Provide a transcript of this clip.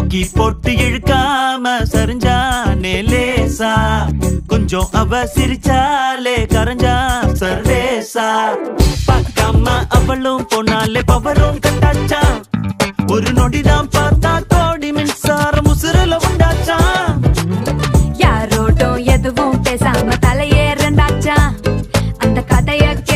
தூக்கி போட்டு இழுக்காம சரிஞ்சானே லேசா கொஞ்சம் அவ சிரிச்சாலே கரைஞ்சா சர்வேசா பார்க்காம அவளும் போனாலே பவரும் கட்டாச்சா ஒரு நொடிதான் பார்த்தா கோடி மின்சாரம் உசுரல உண்டாச்சா யாரோடும் எதுவும் பேசாம தலையேறந்தாச்சா அந்த கதைய